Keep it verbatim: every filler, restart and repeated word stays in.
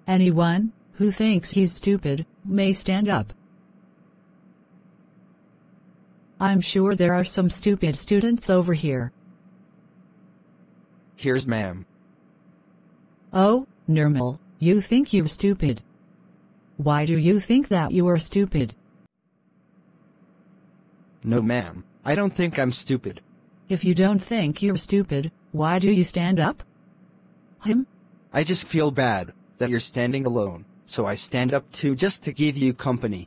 Anyone who thinks he's stupid may stand up. I'm sure there are some stupid students over here. Here's ma'am. Oh, Nirmal, you think you're stupid. Why do you think that you are stupid? No ma'am, I don't think I'm stupid. If you don't think you're stupid, why do you stand up? Him? I just feel bad that you're standing alone, so I stand up too just to give you company.